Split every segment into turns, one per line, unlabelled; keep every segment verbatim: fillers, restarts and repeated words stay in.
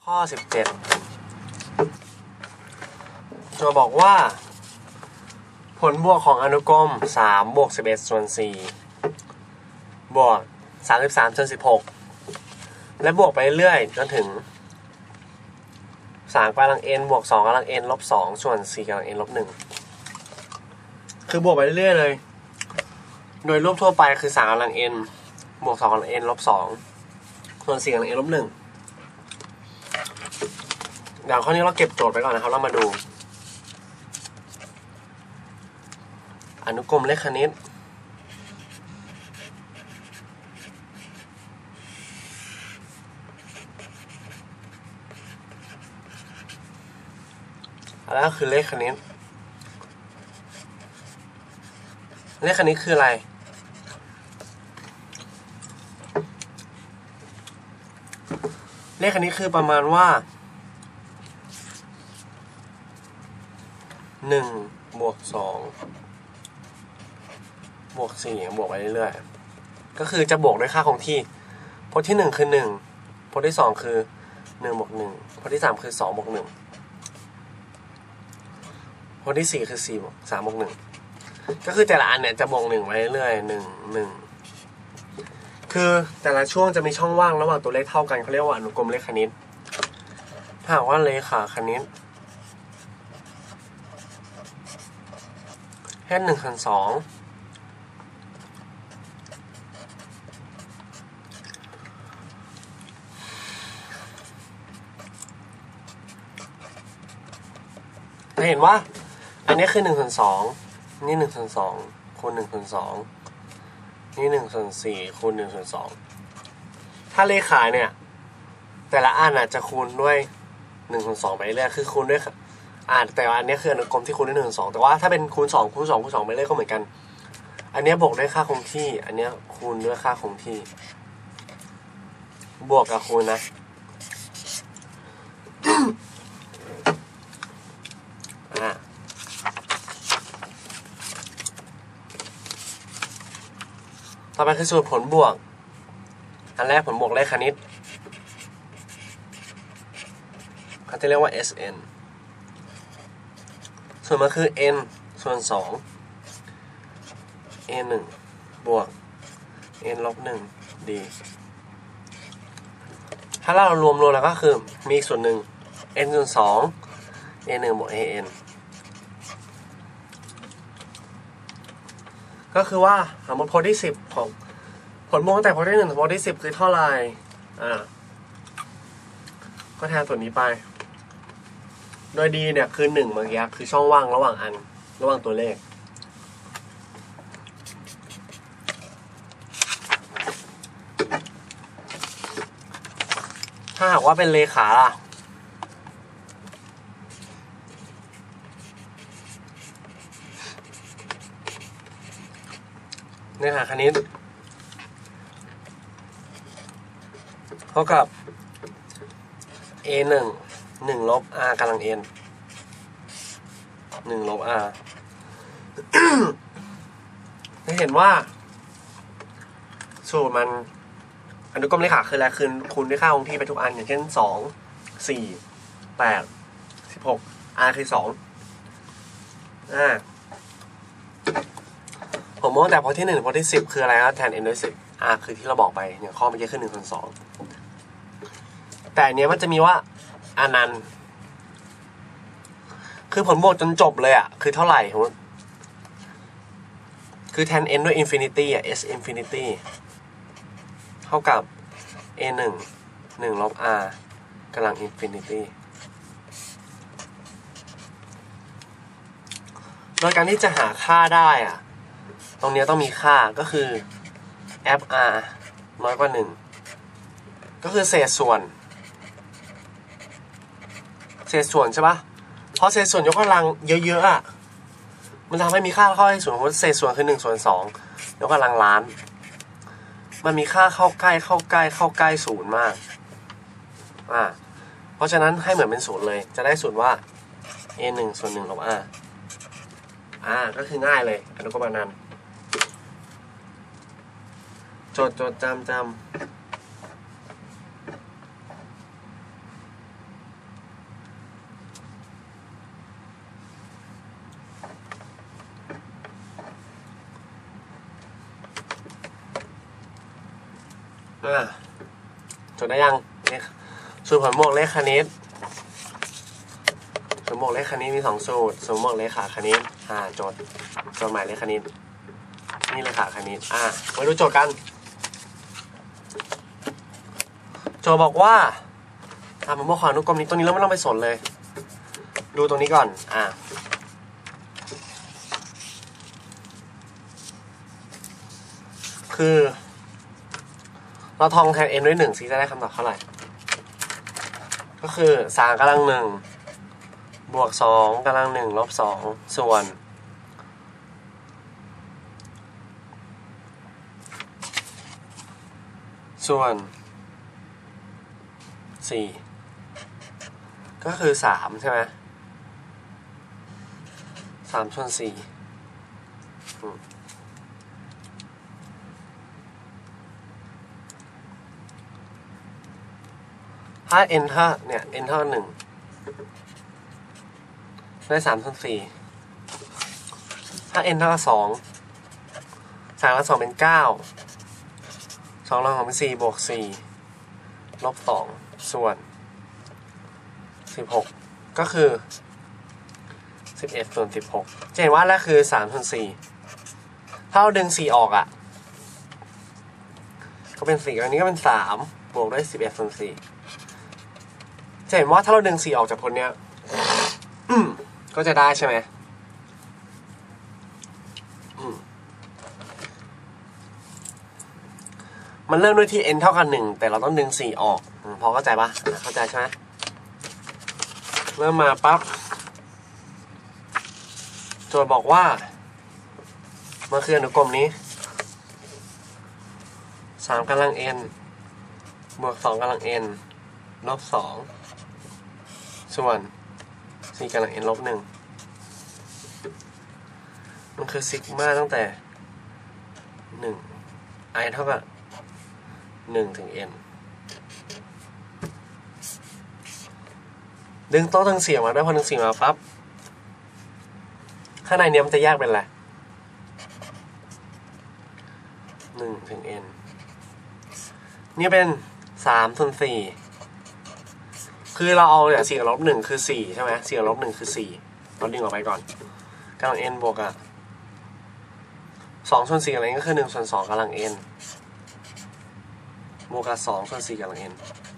ข้อสิบเจ็ดจะบอกว่าผลบวกของอนุกรมสามบวกสิบเอ็ดส่วนสี่บวกสามสิบสามส่วนสิบหกและบวกไปเรื่อยจนถึงสามกำลัง n บวกสองกำลัง n ลบสองส่วนสี่กำลัง n ลบหนึ่งคือบวกไปเรื่อยๆเลยโดยรูปทั่วไปคือสามกำลัง n บวกสองกำลัง n ลบสองส่วนสี่กำลัง n ลบหนึ่งเดี๋ยวข้อนี้เราเก็บโจทย์ไปก่อนนะครับเรามาดูอนุกรมเลขคณิตอันนั้นคือเลขคณิตเลขคณิตคืออะไรเลขคณิตคือประมาณว่าหนึ่งบวกสองบวกสี่บวกไปเรื่อยๆก็คือจะบวกด้วยค่าคงที่พจน์ที่หนึ่งคือหนึ่งพจน์ที่สองคือหนึ่งบวกหนึ่งพจน์ที่สามคือสองบวกหนึ่งพจน์ที่สี่คือสี่บวกสามบวกหนึ่งก็คือแต่ละอันเนี่ยจะบวกหนึ่งไปเรื่อยๆหนึ่งหนึ่งคือแต่ละช่วงจะมีช่องว่างระหว่างตัวเลขเท่ากันเขาเรียกว่าอนุกรมเลขคณิตถ้าหากว่าเลขาคณิตแค่หนึ่งคูณสองจะเห็นว่าอันนี้คือหนึ่งส่วนสองนี่หนึ่งส่วนสองคูณหนึ่งส่วนสองนี่หนึ่งส่วนสี่คูณหนึ่งส่วนสองถ้าเลขายเนี่ยแต่ละอันอาจจะคูณด้วยหนึ่งส่วนสองไปเรื่อยคือคูณด้วยอ่าแต่ว่าอันนี้คืออนุกรมที่คูณด้วยหนึ่งส่วนสองแต่ว่าถ้าเป็นคูณสองคูณสองคูณสองไปเรื่อยก็เหมือนกันอันนี้บวกด้วยค่าคงที่อันนี้คูณด้วยค่าคงที่บวกกับคูณนะอ่าต่อไปคือสูตรผลบวกอันแรกผลบวกเลขคณิตเขาจะเรียกว่า เอส เอ็น ส่วนมันคือ n ส่วนสอง a หนึ่งบวก n ลบหนึ่ง d ถ้าเรารวมรวมแล้วก็คือมีอีกส่วนหนึ่ง n ส่วนสอง a หนึ่งบวก an ก็คือว่าสมมติพจน์ที่สิบของผลบวกตั้งแต่พจน์ที่หนึ่งถึงพจน์ที่สิบคือเท่าไหร่อ่าก็แทนส่วนนี้ไปโดย d เนี่ยคือหนึ่งเมื่อกี้คือช่องว่างระหว่างอันระหว่างตัวเลขถ้าหากว่าเป็นเลขาล่ะเลขาคณิตเท่ากับ a หนึ่ง หนึ่งลบ r กำลัง n หนึ่งลบ r จะเห็นว่าสูตรมันอนุกรมเลขาคืออะไรคือคูณด้วยค่าคงที่ไปทุกอันอย่างเช่นสอง สี่ แปด สิบหก r คือสองอ่าผมมองแต่พอที่หนึ่งพอที่สิบคืออะไรครับแทน n ด้วยสิบ r คือที่เราบอกไปอย่างข้อเมื่อกี้คือหนึ่งส่วนสองแต่อันเนี้ยมันจะมีว่าอันนั้นคือผลบวกจนจบเลยอ่ะคือเท่าไหร่คือแทน n ด้วย infinity อ่ะ s infinity เท่ากับ a หนึ่ง หนึ่งลบ r กำลัง infinity โดยการที่จะหาค่าได้อ่ะตรงนี้ต้องมีค่าก็คือ fr น้อยกว่าหนึ่งก็คือเศษส่วนเศษส่วนใช่ปะพอเศษส่วนยกกำลังเยอะๆอ่ะมันทำให้มีค่าเข้าให้ส่วนเพราะเศษส่วนคือหนึ่งส่วนสองยกกำลังล้านมันมีค่าเข้าใกล้เข้าใกล้เข้าใกล้ศูนย์มากอ่าเพราะฉะนั้นให้เหมือนเป็นศูนย์เลยจะได้สูตรว่า a หนึ่งส่วนหนึ่งลบ r อ่าก็คือง่ายเลยอนุกรมอนันต์จดจดจำจำอ่าจดได้ยังสูตรผลบวกเลขคณิตสูตรบวกเลขคณิตมีสองสูตรสูตรบวกเลขาคณิตอ่าจดจดหมายเลขคณิตนี่เลขาคณิตอ่ามาดูโจทย์กันโจทย์บอกว่าอ่าผมบอกขออนุกรมนี้ตัวนี้เราไม่ต้องไปสนเลยดูตรงนี้ก่อนอ่าคือเราทองแทน n ด้วยหนึ่งซิจะได้คำตอบเท่าไหร่ก็คือสามกำลังหนึ่งบวกสองกำลังหนึ่งลบสองส่วนส่วนสี่ก็คือสามใช่ไหมสามส่วนสี่ถ้า n เท่าเนี่ย n เท่าหนึ่งได้สามส่วนสี่ถ้า n เท่ากับสองสามกับสองเป็นเก้าสองลบสองเป็นสี่บวกสี่ลบสองส่วนสิบหกก็คือสิบเอ็ดส่วนสิบหกจะเห็นว่าแรกคือสามส่วนสี่ถ้าเราดึงสี่ออกอ่ะก็เป็นสี่อันนี้ก็เป็นสามบวกด้วยสิบเอ็ดส่วนสี่จะเห็นว่าถ้าเราดึงสี่ออกจากผลเนี้ยก็จะได้ใช่ไหมมันเริ่มด้วยที่ n เท่ากันหนึ่งแต่เราต้องดึงสี่ออกพอเข้าใจปะเข้าใจใช่ไหมเริ่มมาปั๊บโจทย์บอกว่ามันคืออนุกรมนี้สามกำลัง n บวกสองกำลัง n ลบสองส่วนสี่กำลัง n ลบหนึ่งมันคือซิกมาตั้งแต่หนึ่ง i เท่ากับหนึ่งถึง n ดึงโต๊ะทั้งสี่มาด้วยพอทั้งสี่มาปั๊บข้างในเนี้ยมันจะแยกเป็นอะไรหนึ่งถึง n นี่เป็นสามส่วนสี่คือเราเอาเนี่ยสี่กับลบหนึ่งคือสี่ใช่ไหมสี่กับลบหนึ่งคือสี่เราดึงออกไปก่อนกำลัง n บวกอ่ะสองส่วนสี่อะไรก็คือหนึ่งส่วนสองกำลัง n บวกกับสองส่วนสี่กำลัง n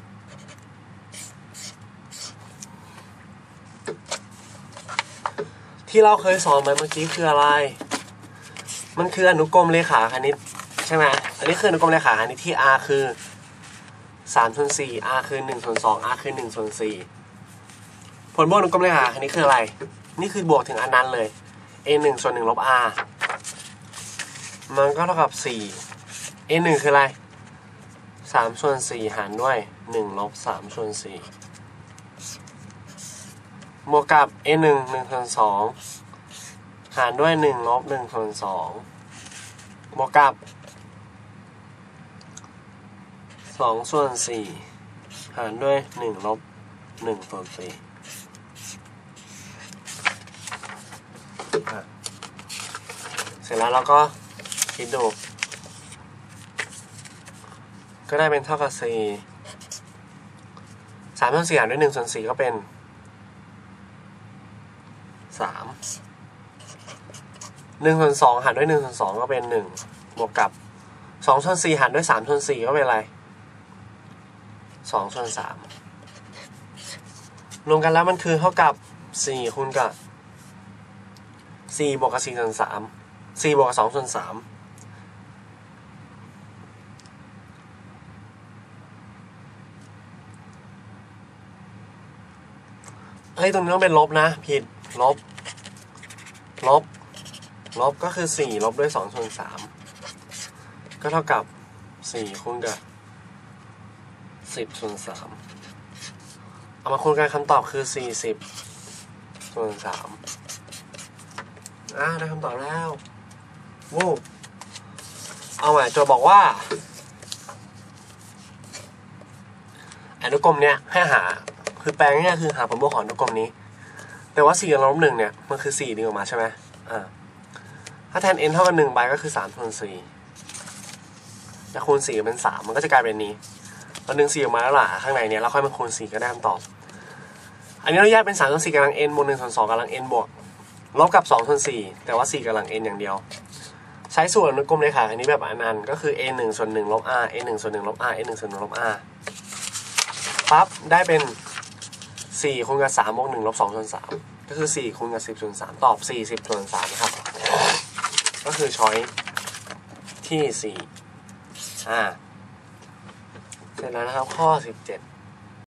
ที่เราเคยสอนไปเมื่อกี้คืออะไรมันคืออนุกรมเลขาคณิตใช่ไหมอันนี้คืออนุกรมเลขาคณิตที่ r คือสามส่วนสี่ r คือหนึ่งส่วนสอง r คือหนึ่งส่วนสี่ผลบวกอนุกรมเลขาคณิตคืออะไรนี่คือบวกถึงอันนั้นเลย a หนึ่งส่วนหนึ่งลบ r มันก็เท่ากับสี่ a หนึ่งคืออะไรสามส่วนสี่หารด้วยหนึ่งลบสามส่วนสี่บวกกับ a หนึ่ง หนึ่งส่วนสองหารด้วยหนึ่งลบหนึ่งส่วนสองบวกกับสองส่วนสี่หารด้วยหนึ่งลบหนึ่งส่วนสี่เสร็จแล้วเราก็คิดดูก็ได้เป็นเท่ากับสี่สามส่วนสี่หารด้วยหนึ่งส่วนสี่ก็เป็นสามหนึ่งส่วนสองหารด้วยหนึ่งส่วนสองก็เป็นหนึ่งบวกกับสองส่วนสี่หารด้วยสามส่วนสี่ก็เป็นอะไรสองส่วนสามรวมกันแล้วมันคือเท่ากับสี่คูณกับสี่บวกกับสี่ส่วนสามสี่บวกกับสองส่วนสามเฮ้ยตรงนี้ต้องเป็นลบนะผิดลบลบลบก็คือสี่ลบด้วยสองส่วนสามก็เท่ากับสี่คูณกับสิบส่วนสามเอามาคูณกันคำตอบคือสี่สิบส่วนสามอ่ะได้คำตอบแล้ววู้เอาใหม่โจทย์บอกว่าอนุกรมเนี้ยให้หาคือแปลงง่ายๆคือหาผลบวกของอนุกรมนี้แต่ว่าสี่กับลบหนึ่งเนี่ยมันคือสี่ดึงออกมาใช่ไหมอ่าถ้าแทน n เท่ากับหนึ่งใบก็คือสามส่วนสี่แต่คูณสี่เป็นสามมันก็จะกลายเป็นนี้เราดึงสี่ออกมาแล้วล่ะข้างในเนี้ยแล้วค่อยมาคูณสี่ก็ได้คำตอบอันนี้เราแยกเป็นสามส่วนสี่กำลัง n บวกหนึ่งส่วนสองกำลัง n บวกลบกับสองส่วนสี่แต่ว่าสี่กำลัง n อย่างเดียวใช้ส่วนกลมเลขาคณิตแบบอนันต์ก็คือ n หนึ่งส่วนหนึ่งลบ r n หนึ่งส่วนหนึ่งลบ r n หนึ่งส่วนหนึ่งลบ r ปั๊บได้เป็นสี่คูณกับสามบวกหนึ่งลบสองส่วนสามก็คือสี่คูณกับสิบส่วนสามตอบสี่สิบส่วนสามนะครับก็คือช้อยที่สี่อ่าเสร็จแล้วนะครับข้อสิบเจ็ด